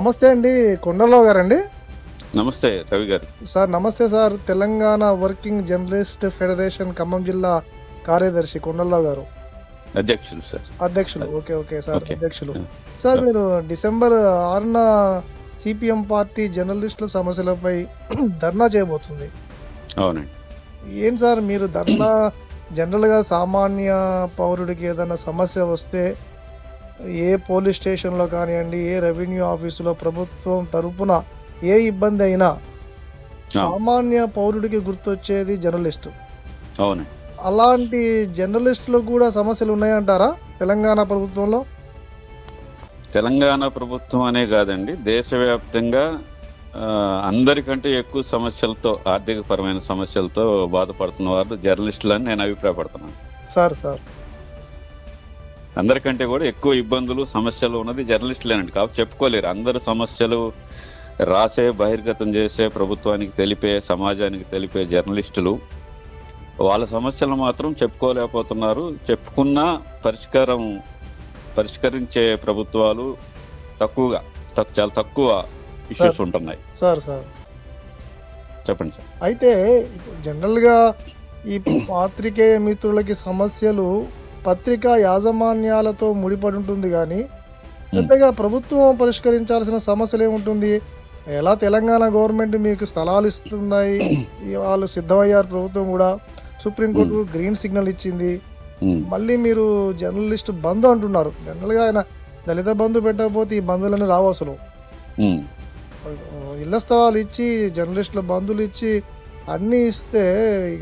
నమస్తే అండి, కొండలరావు గారండి. నమస్తే రవి గారు. సార్ నమస్తే sir. Telangana working journalist federation Khammam జిల్లా కార్యదర్శి కొండలరావు గారు. అధ్యక్షులు సార్. అధ్యక్షులు. ఓకే ఓకే సార్, అధ్యక్షులు. సార్ మీరు డిసెంబర్ 6న సిపిఎం పార్టీ జర్నలిస్టుల సమస్యలపై ధర్నా చేయబోతుంది. అవునండి. ఏం సార్ మీరు ధర్నా జనరల్ గా సామాన్య పౌరుడికి ఏదైనా సమస్య వస్తే ఏ పోలీస్ స్టేషన్ లో కానివ్వండి, ఏ రెవెన్యూ ఆఫీసులో ప్రభుత్వం తరపున ఏ ఇబ్బంది అయినా సామాన్య పౌరుడికి గుర్తొచ్చేది జర్నలిస్టు. అవునండి. అలాంటి జర్నలిస్టులకు కూడా సమస్యలు ఉన్నాయంటారా తెలంగాణ ప్రభుత్వంలో? తెలంగాణ ప్రభుత్వం అనే కాదండి, దేశవ్యాప్తంగా అందరికంటే ఎక్కువ సమస్యలతో, ఆర్థిక పరమైన సమస్యలతో బాధపడుతున్న వారు జర్నలిస్టులు అని నేను అభిప్రాయపడుతున్నాను. సార్ అందరికంటే కూడా ఎక్కువ ఇబ్బందులు సమస్యలు ఉన్నది జర్నలిస్టులేనండి. కాబట్టి చెప్పుకోలేరు. అందరు సమస్యలు రాసే, బహిర్గతం చేసే, ప్రభుత్వానికి తెలిపే, సమాజానికి తెలిపే జర్నలిస్టులు వాళ్ళ సమస్యలు మాత్రం చెప్పుకోలేకపోతున్నారు. చెప్పుకున్నా పరిష్కరించే ప్రభుత్వాలు చాలా తక్కువ ఇష్యూస్ ఉంటున్నాయి. సార్ చెప్పండి సార్. అయితే జనరల్ గా ఈ పాత్రికేయ మిత్రులకి సమస్యలు పత్రికా యాజమాన్యాలతో ముడిపడి ఉంటుంది, కానీ పెద్దగా ప్రభుత్వం పరిష్కరించాల్సిన సమస్యలు ఏముంటుంది? ఎలా తెలంగాణ గవర్నమెంట్ మీకు స్థలాలు ఇస్తున్నాయి, వాళ్ళు సిద్ధమయ్యారు, ప్రభుత్వం కూడా సుప్రీంకోర్టు గ్రీన్ సిగ్నల్ ఇచ్చింది. మళ్ళీ మీరు జర్నలిస్ట్ బంధు అంటున్నారు. జనరల్ గా ఆయన దళిత బంధు పెట్టకపోతే ఈ బంధువులని రావు. అసలు ఇళ్ల స్థలాలు ఇచ్చి, జర్నలిస్టుల బంధువులు ఇచ్చి అన్ని ఇస్తే ఇక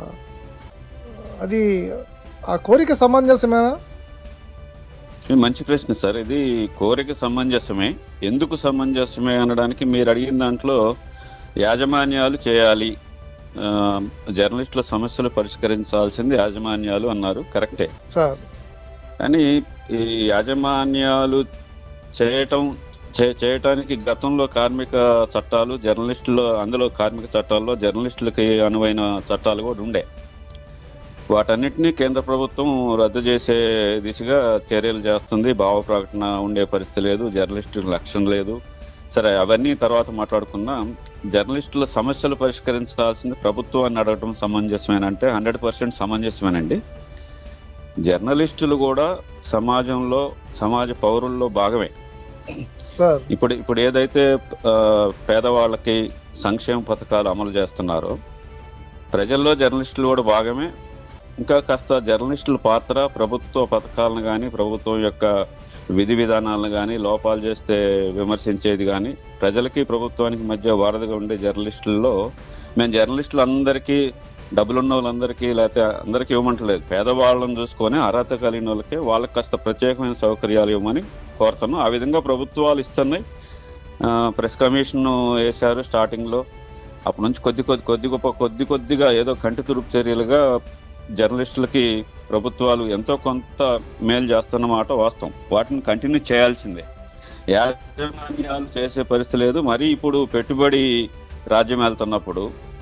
అది ఆ కోరిక సమంజసమేనా? మంచి ప్రశ్న సార్. ఇది కోరిక సమంజసమే. ఎందుకు సమంజసమే అనడానికి మీరు అడిగిన దాంట్లో యాజమాన్యాలు చేయాలి, జర్నలిస్టుల సమస్యలు పరిష్కరించాల్సింది యాజమాన్యాలు అన్నారు, కరెక్టే సార్. కానీ ఈ యాజమాన్యాలు చేయటానికి గతంలో కార్మిక చట్టాలు, అందులో కార్మిక చట్టాల్లో జర్నలిస్టులకి అనువైన చట్టాలు కూడా ఉండే. వాటన్నిటినీ కేంద్ర ప్రభుత్వం రద్దు చేసే దిశగా చర్యలు చేస్తుంది. భావ ప్రకటన ఉండే పరిస్థితి లేదు, జర్నలిస్టుల రక్షణ లేదు. సరే, అవన్నీ తర్వాత మాట్లాడుకున్నా. జర్నలిస్టుల సమస్యలు పరిష్కరించాల్సింది ప్రభుత్వాన్ని అడగటం సమంజసమేనంటే 100% సమంజసమేనండి. జర్నలిస్టులు కూడా సమాజ పౌరుల్లో భాగమే. ఇప్పుడు ఏదైతే పేదవాళ్ళకి సంక్షేమ పథకాలు అమలు చేస్తున్నారో ప్రజల్లో జర్నలిస్టులు కూడా భాగమే. ఇంకా కాస్త జర్నలిస్టుల పాత్ర ప్రభుత్వ పథకాలను కానీ, ప్రభుత్వం యొక్క విధి విధానాలను కానీ లోపాలు చేస్తే విమర్శించేది కానీ, ప్రజలకి ప్రభుత్వానికి మధ్య వారధిగా ఉండే జర్నలిస్టుల్లో మేము జర్నలిస్టులు అందరికీ, డబ్బులున్న వాళ్ళందరికీ లేకపోతే అందరికీ ఇవ్వమంటలేదు, పేదవాళ్ళని చూసుకొని అర్హత కలిగిన వాళ్ళకి వాళ్ళకి కాస్త ప్రత్యేకమైన సౌకర్యాలు ఇవ్వమని కోరుతున్నాం. ఆ విధంగా ప్రభుత్వాలు ఇస్తున్నాయి. ప్రెస్ కమిషన్ వేశారు స్టార్టింగ్లో. అప్పటి నుంచి కొద్దిగా ఏదో కంటి తురుపు చర్యలుగా జర్నలిస్టులకి ప్రభుత్వాలు ఎంతో కొంత మేలు చేస్తున్నమాట వాస్తవం. వాటిని కంటిన్యూ చేయాల్సిందే. యాజమాన్యాలు చేసే పరిస్థితి లేదు. మరి ఇప్పుడు పెట్టుబడి రాజ్యం వెళ్తున్నప్పుడు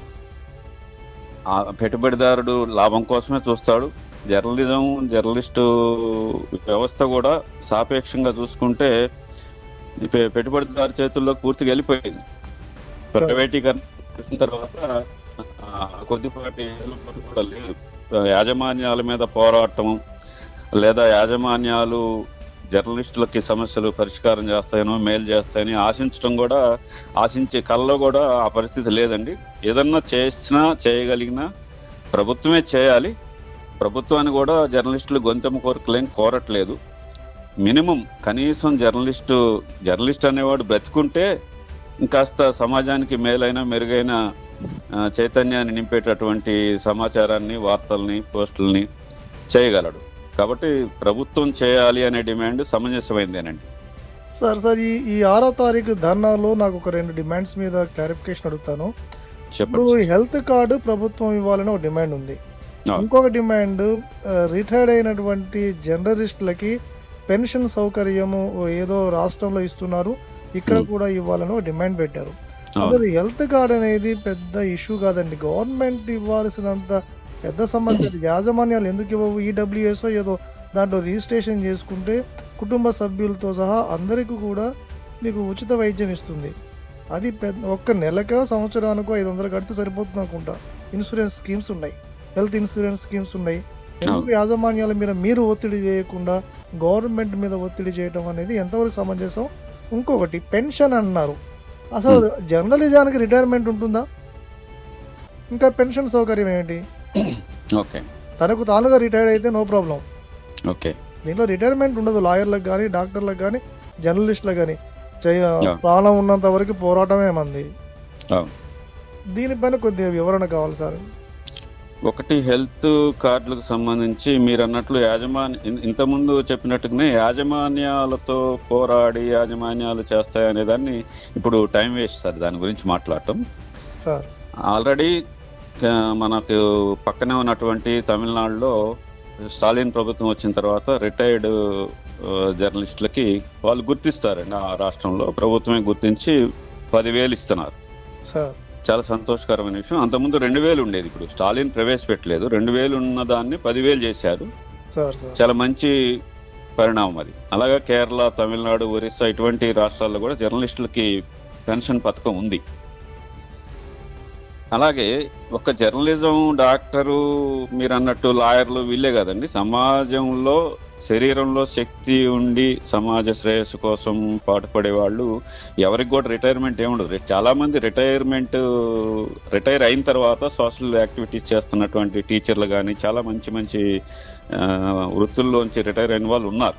ఆ పెట్టుబడిదారుడు లాభం కోసమే చూస్తాడు. జర్నలిస్టు వ్యవస్థ కూడా సాపేక్షంగా చూసుకుంటే పెట్టుబడిదారు చేతుల్లో పూర్తిగా వెళ్ళిపోయింది. ప్రైవేటీకరణ చేసిన తర్వాత కొద్దిపాటి కూడా లేదు. యాజమాన్యాల మీద పోరాటం లేదా యాజమాన్యాలు జర్నలిస్టులకి సమస్యలు పరిష్కారం చేస్తాయనో, మేలు చేస్తాయని ఆశించే కళ్ళలో కూడా ఆ పరిస్థితి లేదండి. ఏదన్నా చేయగలిగినా ప్రభుత్వమే చేయాలి. ప్రభుత్వాన్ని కూడా జర్నలిస్టులు గొంతెమ్మ కోరట్లేదు. మినిమం కనీసం జర్నలిస్ట్ అనేవాడు బ్రతికుంటే ఇంకాస్త సమాజానికి మేలైన, మెరుగైన చైతన్యాన్ని నింపేటటువంటి సమాచారాన్ని, వార్తల్ని, పోస్టుల్ని చేయగలడు. కాబట్టి ప్రభుత్వం చేయాలి అనే డిమాండ్ సమంజసమైందేనండి. సార్ 6వ తారీఖు ధర్నాలో నాకు ఒక 2 డిమాండ్స్ మీద క్లారిఫికేషన్ అడుగుతాను. ఇప్పుడు హెల్త్ కార్డు ప్రభుత్వం ఇవ్వాలని ఒక డిమాండ్ ఉంది. ఇంకొక డిమాండ్ రిటైర్డ్ అయినటువంటి జర్నలిస్టులకి పెన్షన్ సౌకర్యము ఏదో రాష్ట్రంలో ఇస్తున్నారు, ఇక్కడ కూడా ఇవ్వాలని ఒక డిమాండ్ పెట్టారు. అసలు హెల్త్ కార్డ్ అనేది పెద్ద ఇష్యూ కాదండి, గవర్నమెంట్ ఇవ్వాల్సినంత పెద్ద సమస్య. యాజమాన్యాలు ఎందుకు ఇవ్వవు? ఈడబ్ల్యూఎస్ ఏదో దాంట్లో రిజిస్ట్రేషన్ చేసుకుంటే కుటుంబ సభ్యులతో సహా అందరికీ కూడా మీకు ఉచిత వైద్యం ఇస్తుంది. అది ఒక్క నెలకో సంవత్సరానికో 500 కడితే సరిపోతుంది అనుకుంటా. ఇన్సూరెన్స్ స్కీమ్స్ ఉన్నాయి, హెల్త్ ఇన్సూరెన్స్ స్కీమ్స్ ఉన్నాయి. ఎందుకు యాజమాన్యాల మీద మీరు ఒత్తిడి చేయకుండా గవర్నమెంట్ మీద ఒత్తిడి చేయడం అనేది ఎంతవరకు సమంజసం? ఇంకొకటి పెన్షన్ అన్నారు, అసలు జర్నలిజానికి రిటైర్మెంట్ ఉంటుందా? ఇంకా పెన్షన్ సౌకర్యం ఏంటి? తనకు తానుగా రిటైర్ అయితే నో ప్రాబ్లం, దీంట్లో రిటైర్మెంట్ ఉండదు. లాయర్లకు కానీ, డాక్టర్లకు కానీ, జర్నలిస్టులకు కానీ ప్రాణం ఉన్నంత వరకు పోరాటమే మంది. దీనిపైన కొద్దిగా వివరణ కావాలి సార్. ఒకటి, హెల్త్ కార్డులకు సంబంధించి మీరు అన్నట్లు ఇంతకుముందు చెప్పినట్టుగానే యాజమాన్యాలతో పోరాడి యాజమాన్యాలు చేస్తాయనే దాన్ని ఇప్పుడు టైం వేస్ట్ సార్ దాని గురించి మాట్లాడటం. సార్ ఆల్రెడీ మనకు పక్కనే ఉన్నటువంటి తమిళనాడులో స్టాలిన్ ప్రభుత్వం వచ్చిన తర్వాత రిటైర్డ్ జర్నలిస్టులకి వాళ్ళు గుర్తిస్తారండి. ఆ రాష్ట్రంలో ప్రభుత్వమే గుర్తించి 10,000 ఇస్తున్నారు. చాలా సంతోషకరమైన విషయం. అంతకుముందు 2,000 ఉండేది, ఇప్పుడు స్టాలిన్ ప్రవేశపెట్టలేదు. 2,000 ఉన్న దాన్ని 10,000 చేశారు. చాలా మంచి పరిణామం అది. అలాగే కేరళ, తమిళనాడు, ఒరిస్సా ఇటువంటి రాష్ట్రాల్లో కూడా జర్నలిస్టులకి పెన్షన్ పథకం ఉంది. అలాగే ఒక జర్నలిజం, డాక్టరు, మీరు అన్నట్టు లాయర్లు వీళ్ళే కాదండి, సమాజంలో శరీరంలో శక్తి ఉండి సమాజ శ్రేయస్సు కోసం పాటుపడే వాళ్ళు ఎవరికి కూడా రిటైర్మెంట్ ఏముండదు. చాలా మంది రిటైర్ అయిన తర్వాత సోషల్ యాక్టివిటీస్ చేస్తున్నటువంటి టీచర్లు కానీ చాలా మంచి మంచి వృత్తుల్లోంచి రిటైర్ అయిన వాళ్ళు ఉన్నారు.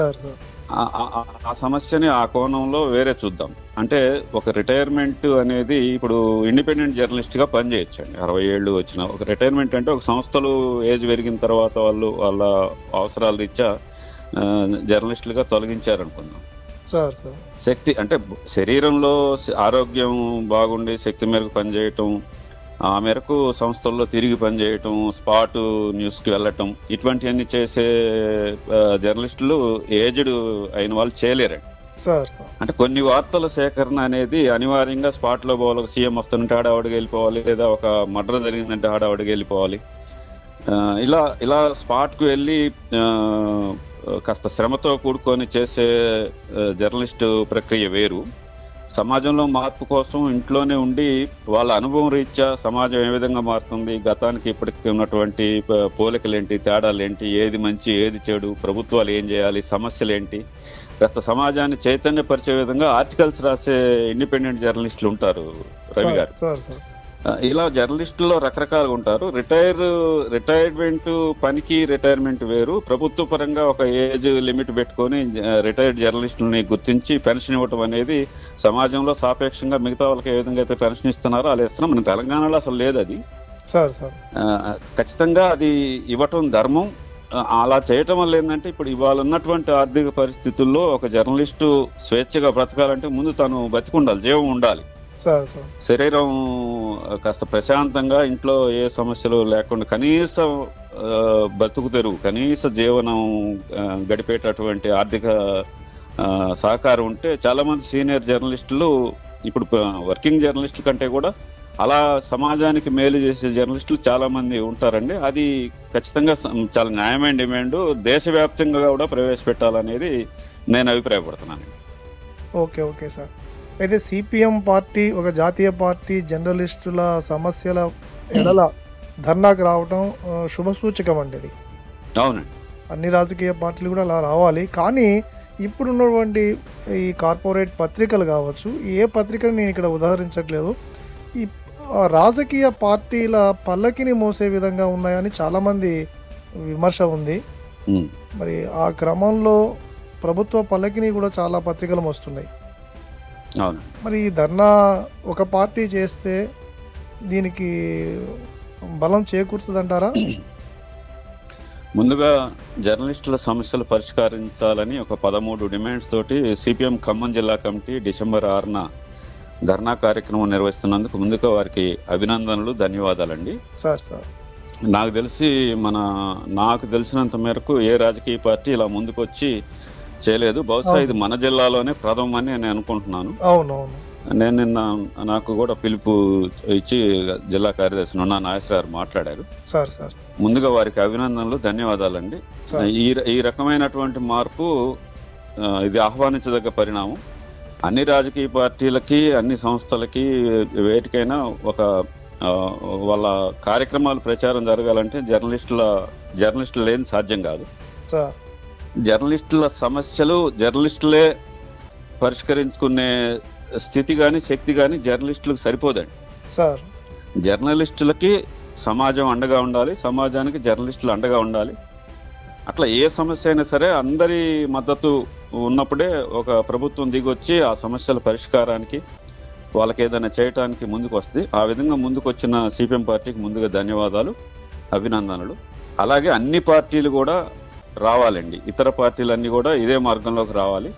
ఆ సమస్యని ఆ కోణంలో వేరే చూద్దాం. అంటే ఒక రిటైర్మెంట్ అనేది ఇప్పుడు ఇండిపెండెంట్ జర్నలిస్ట్ గా పనిచేయచ్చండి. 60 ఏళ్ళు వచ్చిన ఒక రిటైర్మెంట్ అంటే ఒక సంస్థలు ఏజ్ పెరిగిన తర్వాత వాళ్ళ అవసరాల రీత్యా జర్నలిస్టులుగా తొలగించారనుకుందాం. శక్తి అంటే శరీరంలో ఆరోగ్యం బాగుండి శక్తి మేరకు పనిచేయటం, ఆ మేరకు సంస్థల్లో తిరిగి పనిచేయటం, స్పాట్ న్యూస్కి వెళ్ళటం, ఇటువంటివన్నీ చేసే జర్నలిస్టులు ఏజ్డ్ అయిన వాళ్ళు చేయలేరండి. అంటే కొన్ని వార్తల సేకరణ అనేది అనివార్యంగా స్పాట్ లో పోవాలి. సీఎం వస్తుంటే ఆడవాడికి వెళ్ళిపోవాలి, లేదా ఒక మర్డర్ జరిగిందంటే ఆడవాడికి వెళ్ళిపోవాలి. ఇలా స్పాట్ కు వెళ్ళి కాస్త శ్రమతో కూడుకొని చేసే జర్నలిస్టు ప్రక్రియ వేరు. సమాజంలో మార్పు కోసం ఇంట్లోనే ఉండి వాళ్ళ అనుభవం రీత్యా సమాజం ఏ విధంగా మారుతుంది, గతానికి ఇప్పటికి ఉన్నటువంటి పోలికలేంటి, తేడాలేంటి, ఏది మంచి ఏది చెడు, ప్రభుత్వాలు ఏం చేయాలి, సమస్యలు ఏంటి, కాస్త సమాజాన్ని చైతన్యపరిచే విధంగా ఆర్టికల్స్ రాసే ఇండిపెండెంట్ జర్నలిస్టులు ఉంటారు రవి గారు. ఇలా జర్నలిస్టుల్లో రకరకాలుగా ఉంటారు. రిటైర్మెంట్ పనికి రిటైర్మెంట్ వేరు. ప్రభుత్వ పరంగా ఒక ఏజ్ లిమిట్ పెట్టుకొని రిటైర్డ్ జర్నలిస్టులని గుర్తించి పెన్షన్ ఇవ్వటం అనేది సమాజంలో సాపేక్షంగా మిగతా వాళ్ళకి ఏ విధంగా అయితే పెన్షన్ ఇస్తున్నారో అలా ఇస్తున్నాం. మన తెలంగాణలో అసలు లేదు అది. ఖచ్చితంగా అది ఇవ్వటం ధర్మం. అలా చేయటం వల్ల ఏంటంటే ఇప్పుడు ఇవాళ ఉన్నటువంటి ఆర్థిక పరిస్థితుల్లో ఒక జర్నలిస్టు స్వేచ్ఛగా బ్రతకాలంటే ముందు తను బతికుండాలి, జీవం ఉండాలి, శరీరం కాస్త ప్రశాంతంగా, ఇంట్లో ఏ సమస్యలు లేకుండా కనీసం బతుకు తెరువు, కనీస జీవనం గడిపేటటువంటి ఆర్థిక సహకారం ఉంటే చాలా మంది సీనియర్ జర్నలిస్టులు ఇప్పుడు వర్కింగ్ జర్నలిస్టుల కంటే కూడా అలా సమాజానికి మేలు చేసే జర్నలిస్టులు చాలా మంది ఉంటారండి. అది ఖచ్చితంగా చాలా న్యాయమైన డిమాండ్. దేశవ్యాప్తంగా కూడా ప్రవేశపెట్టాలనేది నేను అభిప్రాయపడుతున్నాను. Okay sir. అయితే సిపిఎం పార్టీ ఒక జాతీయ పార్టీ జర్నలిస్టుల సమస్యల ఎడల ధర్నాకు రావటం శుభసూచకం అండి. అది అవునండి, అన్ని రాజకీయ పార్టీలు కూడా అలా రావాలి. కానీ ఇప్పుడున్నటువంటి ఈ కార్పొరేట్ పత్రికలు కావచ్చు, ఏ పత్రికను నేను ఇక్కడ ఉదాహరించట్లేదు, ఈ రాజకీయ పార్టీల పల్లకిని మోసే విధంగా ఉన్నాయని చాలా మంది విమర్శ ఉంది. మరి ఆ క్రమంలో ప్రభుత్వ పల్లకిని కూడా చాలా పత్రికలు మోస్తున్నాయి. మరి ఈ ధర్నా ఒక పార్టీ చేస్తే దీనికి బలం చేకూరుతుందంటారా? ముందుగా జర్నలిస్టుల సమస్యలు పరిష్కరించాలని ఒక 13 డిమాండ్స్ తోటి సిపిఎం ఖమ్మం జిల్లా కమిటీ డిసెంబర్ 6న ధర్నా కార్యక్రమం నిర్వహిస్తున్నందుకు ముందుగా వారికి అభినందనలు, ధన్యవాదాలండి. నాకు తెలిసినంత మేరకు ఏ రాజకీయ పార్టీ ఇలా ముందుకు వచ్చి చేయలేదు. బహుశా ఇది మన జిల్లాలోనే ప్రథమం అని నేను అనుకుంటున్నాను. నేను నిన్న నాకు కూడా పిలుపు ఇచ్చి జిల్లా కార్యదర్శి నున్నా నాగేశ్వరరావు మాట్లాడారు. ముందుగా వారికి అభినందనలు, ధన్యవాదాలండి. ఈ రకమైనటువంటి మార్పు ఇది ఆహ్వానించదగ్గ పరిణామం. అన్ని రాజకీయ పార్టీలకి, అన్ని సంస్థలకి, వేటికైనా ఒక వాళ్ళ కార్యక్రమాలు ప్రచారం జరగాలంటే జర్నలిస్టులు లేని సాధ్యం కాదు. జర్నలిస్టుల సమస్యలు జర్నలిస్టులే పరిష్కరించుకునే స్థితి కానీ శక్తి కానీ జర్నలిస్టులకు సరిపోదండి. జర్నలిస్టులకి సమాజం అండగా ఉండాలి, సమాజానికి జర్నలిస్టులు అండగా ఉండాలి. అట్లా ఏ సమస్య అయినా సరే అందరి మద్దతు ఉన్నప్పుడే ఒక ప్రభుత్వం దిగొచ్చి ఆ సమస్యల పరిష్కారానికి, వాళ్ళకి ఏదైనా చేయటానికి ముందుకు వస్తుంది. ఆ విధంగా ముందుకు వచ్చిన సిపిఎం పార్టీకి ముందుగా ధన్యవాదాలు, అభినందనలు. అలాగే అన్ని పార్టీలు కూడా రావాలండి, ఇతర పార్టీలన్నీ కూడా ఇదే మార్గంలోకి రావాలి.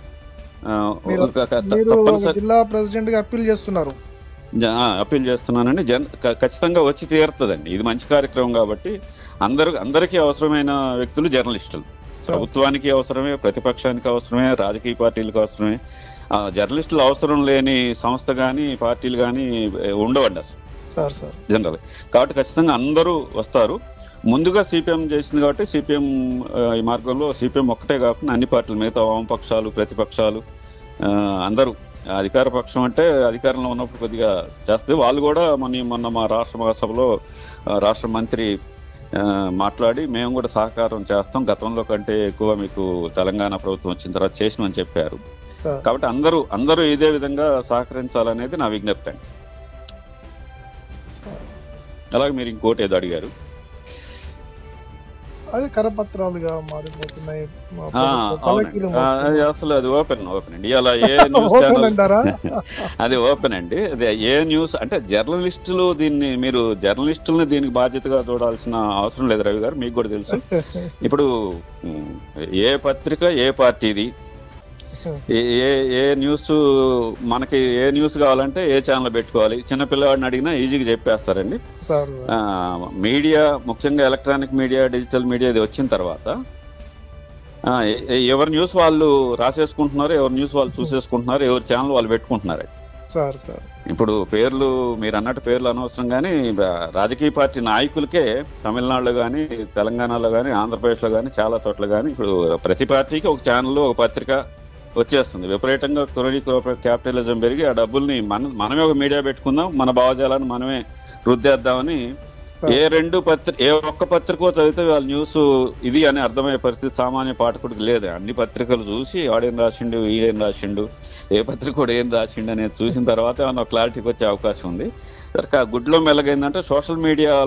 జిల్లా ప్రెసిడెంట్ గా అప్పీల్ చేస్తున్నారు. అప్పీల్ చేస్తున్నానండి. ఖచ్చితంగా వచ్చి తీరుతుందండి. ఇది మంచి కార్యక్రమం కాబట్టి అందరికీ అవసరమైన వ్యక్తులు జర్నలిస్టులు. ప్రభుత్వానికి అవసరమే, ప్రతిపక్షానికి అవసరమే, రాజకీయ పార్టీలకు అవసరమే. జర్నలిస్టులు అవసరం లేని సంస్థ కానీ పార్టీలు కానీ ఉండవండి అసలు జనరల్. కాబట్టి ఖచ్చితంగా అందరూ వస్తారు. ముందుగా సిపిఎం చేసింది కాబట్టి సిపిఎం ఈ మార్గంలో సిపిఎం ఒక్కటే కాకుండా అన్ని పార్టీలు, మిగతా వామపక్షాలు, ప్రతిపక్షాలు అందరూ, అధికార పక్షం అంటే అధికారంలో ఉన్నప్పుడు కొద్దిగా చేస్తే వాళ్ళు కూడా మొన్న మా రాష్ట్ర మహాసభలో రాష్ట్ర మంత్రి మాట్లాడి మేము కూడా సహకారం చేస్తాం, గతంలో కంటే ఎక్కువ మీకు తెలంగాణ ప్రభుత్వం వచ్చిన తర్వాత చేసినని చెప్పారు. కాబట్టి అందరూ ఇదే విధంగా సహకరించాలనేది నా విజ్ఞప్తి అండి. అలాగే మీరు ఇంకోటి ఏదో అడిగారు, అది కరపత్రాలుగా మారిపోతున్నాయి. అది అసలు అది ఓపెన్ అండి. అలా ఏ న్యూస్ ఛానల్ అది ఓపెన్ అండి. అది ఏ న్యూస్ అంటే మీరు జర్నలిస్టులని దీనికి బాధ్యతగా చూడాల్సిన అవసరం లేదు రవి గారు, మీకు కూడా తెలుసు. ఇప్పుడు ఏ పత్రిక ఏ పార్టీది, ఏ న్యూస్ మనకి ఏ న్యూస్ కావాలంటే ఏ ఛానల్ పెట్టుకోవాలి, చిన్నపిల్లవాడిని అడిగినా ఈజీగా చెప్పేస్తారండి. మీడియా, ముఖ్యంగా ఎలక్ట్రానిక్ మీడియా, డిజిటల్ మీడియా ఇది వచ్చిన తర్వాత ఎవరి న్యూస్ వాళ్ళు రాసేసుకుంటున్నారు, ఎవరి న్యూస్ వాళ్ళు చూసేసుకుంటున్నారు, ఎవరి ఛానల్ వాళ్ళు పెట్టుకుంటున్నారు. ఇప్పుడు పేర్లు మీరు అన్నట్టు పేర్లు అనవసరం, కానీ రాజకీయ పార్టీ నాయకులకే తమిళనాడులో కానీ, తెలంగాణలో కానీ, ఆంధ్రప్రదేశ్లో కానీ, చాలా చోట్ల కానీ ఇప్పుడు ప్రతి పార్టీకి ఒక ఛానల్, ఒక పత్రిక వచ్చేస్తుంది. విపరీతంగా క్యాపిటలిజం పెరిగి ఆ డబ్బుల్ని మనమే ఒక మీడియా పెట్టుకుందాం, మన భావజాలాన్ని మనమే రుద్దేద్దామని ఏ ఒక్క పత్రిక చదివితే వాళ్ళ న్యూస్ ఇది అని అర్థమయ్యే పరిస్థితి సామాన్య పాఠకుడికి లేదు. అన్ని పత్రికలు చూసి వాడేం రాసిండు, ఈడేం రాసిండు, ఏ పత్రిక కూడా ఏం రాసిండు అనేది చూసిన తర్వాత ఏమన్నా క్లారిటీకి వచ్చే అవకాశం ఉంది. సరే గుడ్లో మెల్లగైందంటే సోషల్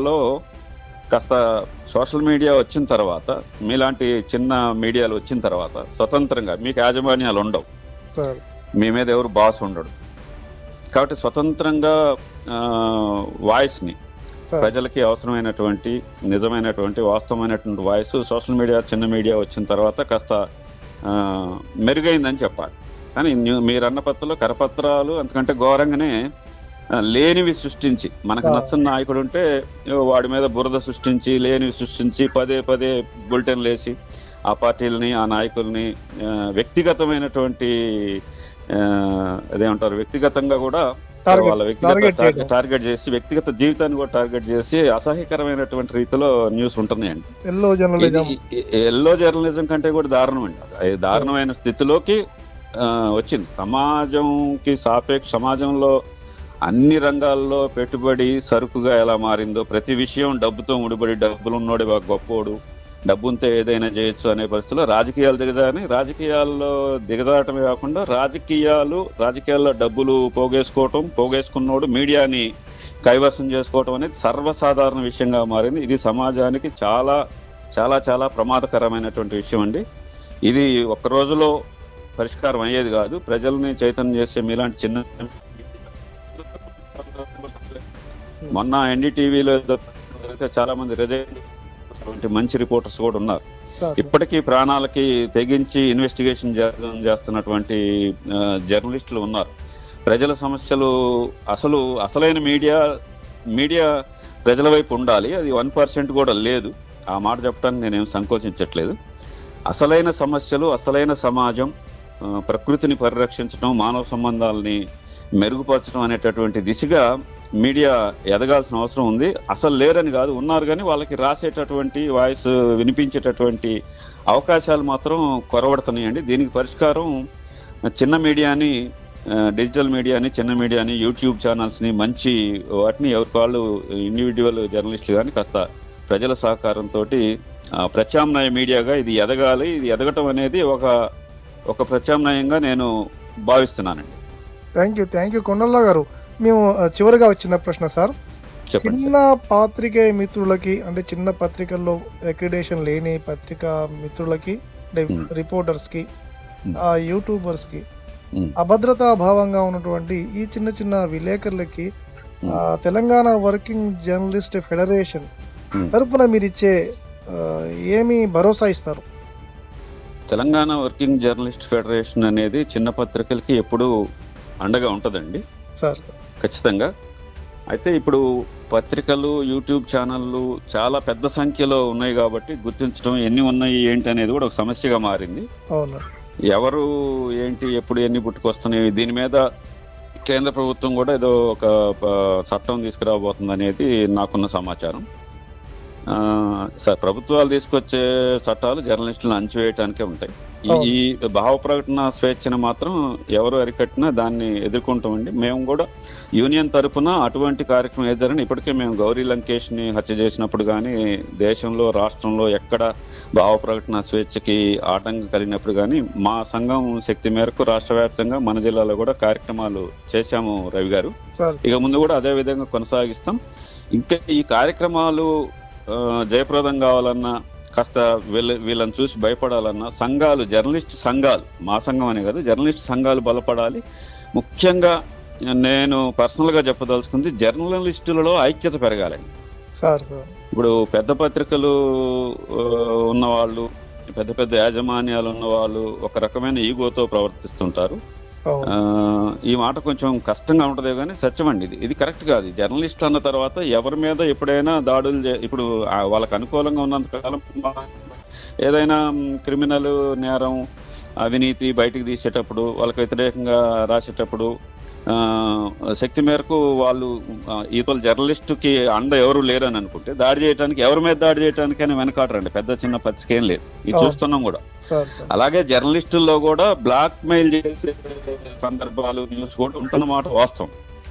మీడియా వచ్చిన తర్వాత, మీలాంటి చిన్న మీడియాలు వచ్చిన తర్వాత స్వతంత్రంగా మీకు యాజమాన్యాలు ఉండవు, మీ మీద ఎవరు బాస్ ఉండడు. కాబట్టి స్వతంత్రంగా వాయిస్ని, ప్రజలకి అవసరమైనటువంటి నిజమైనటువంటి వాస్తవమైనటువంటి వాయిస్ సోషల్ మీడియా, చిన్న మీడియా వచ్చిన తర్వాత కాస్త మెరుగైందని చెప్పాలి. కానీ మీరు అన్న పత్రంలో కరపత్రాలు అంతకంటే ఘోరంగానే లేనివి సృష్టించి, మనకు నచ్చని నాయకుడు ఉంటే వాడి మీద బురద సృష్టించి, లేనివి సృష్టించి పదే బులెటిన్లు వేసి ఆ పార్టీలని, ఆ నాయకుల్ని వ్యక్తిగతమైనటువంటి అదేమంటారు, వ్యక్తిగతంగా కూడా వాళ్ళ వ్యక్తిగత టార్గెట్ చేసి, వ్యక్తిగత జీవితాన్ని కూడా టార్గెట్ చేసి అసహ్యకరమైనటువంటి రీతిలో న్యూస్ ఉంటున్నాయండి. ఎల్లో జర్నలిజం కంటే కూడా దారుణం అండి. దారుణమైన స్థితిలోకి వచ్చింది. సమాజంలో అన్ని రంగాల్లో పెట్టుబడి సరుకుగా ఎలా మారిందో, ప్రతి విషయం డబ్బుతో ముడిపడి, డబ్బులు ఉన్నోడే గొప్పోడు, డబ్బుంటే ఏదైనా చేయొచ్చు అనే పరిస్థితిలో రాజకీయాలు దిగజారని, రాజకీయాల్లో దిగజారటమే కాకుండా రాజకీయాల్లో డబ్బులు పోగేసుకున్నోడు మీడియాని కైవసం చేసుకోవటం అనేది సర్వసాధారణ విషయంగా మారింది. ఇది సమాజానికి చాలా చాలా చాలా ప్రమాదకరమైనటువంటి విషయం అండి. ఇది ఒక్క రోజులో పరిష్కారం అయ్యేది కాదు. ప్రజల్ని చైతన్యం చేసే మీలాంటి చిన్న, మొన్న ఎన్డీటీవీలో చాలా మంది రిజైన్ మంచి రిపోర్టర్స్ కూడా ఉన్నారు. ఇప్పటికీ ప్రాణాలకి తెగించి ఇన్వెస్టిగేషన్ చేస్తున్నటువంటి జర్నలిస్టులు ఉన్నారు. ప్రజల సమస్యలు అసలైన మీడియా ప్రజల వైపు ఉండాలి. అది 1% కూడా లేదు. ఆ మాట చెప్పడానికి నేనేం సంకోచించట్లేదు. అసలైన సమస్యలు, అసలైన సమాజం, ప్రకృతిని పరిరక్షించడం, మానవ సంబంధాలని మెరుగుపరచడం అనేటటువంటి దిశగా మీడియా ఎదగాల్సిన అవసరం ఉంది. అసలు లేరని కాదు, ఉన్నారు, కానీ వాళ్ళకి రాసేటటువంటి వాయిస్ వినిపించేటటువంటి అవకాశాలు మాత్రం కొరవడుతున్నాయండి. దీనికి పరిష్కారం చిన్న మీడియాని డిజిటల్ మీడియాని, చిన్న మీడియాని, యూట్యూబ్ ఛానల్స్ని మంచి వాటిని ఎవరికి వాళ్ళు ఇండివిజువల్ జర్నలిస్టులు కానీ కాస్త ప్రజల సహకారంతో ప్రత్యామ్నాయ మీడియాగా ఇది ఎదగాలి. ఇది ఎదగటం అనేది ఒక ప్రత్యామ్నాయంగా నేను భావిస్తున్నానండి. థ్యాంక్ యూ కొండలరావు గారు. మేము చివరిగా వచ్చిన ప్రశ్న సార్, చిన్న పాత్రికేయ మిత్రులకి, అంటే చిన్న పత్రికల్లో అక్రిడేషన్ లేని పత్రికా మిత్రులకి, అంటే రిపోర్టర్స్ కి, యూట్యూబర్స్ కి, అభద్రతా భావంగా ఉన్నటువంటి ఈ చిన్న చిన్న విలేకరులకి తెలంగాణ వర్కింగ్ జర్నలిస్ట్ ఫెడరేషన్ తరపున మీరు ఇచ్చే ఏమి భరోసా ఇస్తారు? తెలంగాణ వర్కింగ్ జర్నలిస్ట్ ఫెడరేషన్ అనేది చిన్న పత్రికలకి ఎప్పుడూ అండగా ఉంటుందండి సార్, ఖచ్చితంగా. అయితే ఇప్పుడు పత్రికలు, యూట్యూబ్ ఛానళ్ళు చాలా పెద్ద సంఖ్యలో ఉన్నాయి కాబట్టి గుర్తించడం, ఎన్ని ఉన్నాయి ఏంటి అనేది కూడా ఒక సమస్యగా మారింది. అవును, ఎవరు ఏంటి ఎప్పుడు ఎన్ని పుట్టుకొస్తున్నాయి, దీని మీద కేంద్ర ప్రభుత్వం కూడా ఏదో ఒక చట్టం తీసుకురాబోతుంది అనేది నాకున్న సమాచారం. ప్రభుత్వాలు తీసుకొచ్చే చట్టాలు జర్నలిస్టులను అణచివేయటానికే ఉంటాయి. ఈ భావ ప్రకటన స్వేచ్ఛను మాత్రం ఎవరు అరికట్టినా దాన్ని ఎదుర్కొంటామండి. మేము కూడా యూనియన్ తరఫున అటువంటి కార్యక్రమం ఏదైనా ఇప్పటికే మేము గౌరీ లంకేష్ ని హత్య చేసినప్పుడు కానీ, దేశంలో రాష్ట్రంలో ఎక్కడ భావ ప్రకటన స్వేచ్ఛకి ఆటంకం కలిగినప్పుడు కానీ మా సంఘం శక్తి మేరకు రాష్ట్ర వ్యాప్తంగా మన జిల్లాలో కూడా కార్యక్రమాలు చేశాము రవి గారు. ఇక ముందు కూడా అదే విధంగా కొనసాగిస్తాం. ఇంకా ఈ కార్యక్రమాలు జయప్రదం కావాలన్నా, కాస్త వీళ్ళని చూసి భయపడాలన్నా సంఘాలు, జర్నలిస్ట్ సంఘాలు, మా సంఘం అనే కాదు, జర్నలిస్ట్ సంఘాలు బలపడాలి. ముఖ్యంగా నేను పర్సనల్ గా చెప్పదలుచుకుంది, జర్నలిస్టులలో ఐక్యత పెరగాలండి. ఇప్పుడు పెద్ద పత్రికలు ఉన్నవాళ్ళు, పెద్ద పెద్ద యాజమాన్యాలు ఉన్నవాళ్ళు ఒక రకమైన ఈగోతో ప్రవర్తిస్తుంటారు. ఈ మాట కొంచెం కష్టంగా ఉంటదే కానీ సత్యమండి. ఇది కరెక్ట్ కాదు. జర్నలిస్ట్ అన్న తర్వాత ఎవరి మీద ఎప్పుడైనా దాడులు ఇప్పుడు వాళ్ళకు అనుకూలంగా ఉన్నంతకాలం ఏదైనా క్రిమినల్ నేరం, అవినీతి బయటికి తీసేటప్పుడు, వాళ్ళకి వ్యతిరేకంగా రాసేటప్పుడు శక్తి మేరకు వాళ్ళు ఈతల జర్నలిస్టుకి అండ ఎవరు లేరని అనుకుంటే దాడి చేయడానికి, ఎవరి మీద దాడి చేయడానికైనా వెనకాడరండి. పెద్ద చిన్న పత్రిక ఏం లేదు, ఇది చూస్తున్నాం కూడా. అలాగే జర్నలిస్టుల్లో కూడా బ్లాక్ మెయిల్ చేసే సందర్భాలు, న్యూస్ కూడా ఉంటున్నమాట వాస్తవం.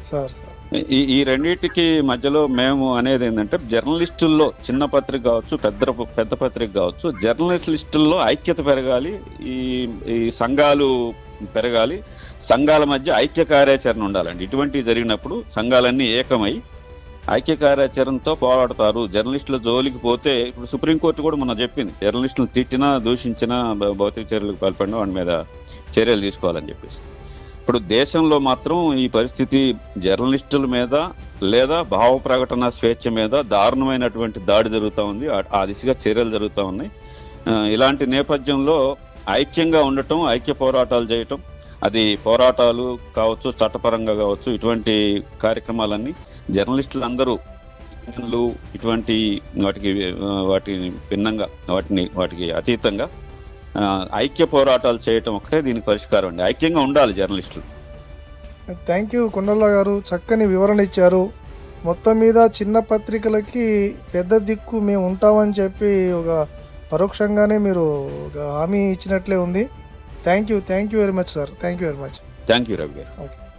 ఈ రెండింటికి మధ్యలో మేము అనేది ఏంటంటే, జర్నలిస్టుల్లో చిన్న పత్రిక కావచ్చు, పెద్ద పత్రిక కావచ్చు, జర్నలిస్టుల్లో ఐక్యత పెరగాలి, ఈ సంఘాలు పెరగాలి, సంఘాల మధ్య ఐక్య కార్యాచరణ ఉండాలండి. ఇటువంటివి జరిగినప్పుడు సంఘాలన్నీ ఏకమై ఐక్య కార్యాచరణతో పోరాడతారు. జర్నలిస్టుల జోలికి పోతే, ఇప్పుడు సుప్రీంకోర్టు కూడా మొన్న చెప్పింది, జర్నలిస్టులు తిట్టినా, దూషించినా, భౌతిక చర్యలకు పాల్పడినా వాడి మీద చర్యలు తీసుకోవాలని చెప్పేసి. ఇప్పుడు దేశంలో మాత్రం ఈ పరిస్థితి జర్నలిస్టుల మీద లేదా భావ ప్రకటన స్వేచ్ఛ మీద దారుణమైనటువంటి దాడి జరుగుతూ ఉంది. ఆ దిశగా చర్యలు జరుగుతూ ఉన్నాయి. ఇలాంటి నేపథ్యంలో ఐక్యంగా ఉండటం, ఐక్య పోరాటాలు చేయటం, అది పోరాటాలు కావచ్చు, చట్టపరంగా కావచ్చు, ఇటువంటి కార్యక్రమాలన్నీ జర్నలిస్టులు అందరూ ఇటువంటి వాటికి భిన్నంగా, వాటికి అతీతంగా ఐక్య పోరాటాలు చేయటం ఒకటే దీనికి పరిష్కారం అండి. ఐక్యంగా ఉండాలి జర్నలిస్టులు. థ్యాంక్ యూ కొండలరావు గారు, చక్కని వివరణ ఇచ్చారు. మొత్తం మీద చిన్న పత్రికలకి పెద్ద దిక్కు మేము ఉంటామని చెప్పి ఒక పరోక్షంగానే మీరు హామీ ఇచ్చినట్లే ఉంది. Thank you very much sir. Thank you very much. Thank you Ravi garu. Okay.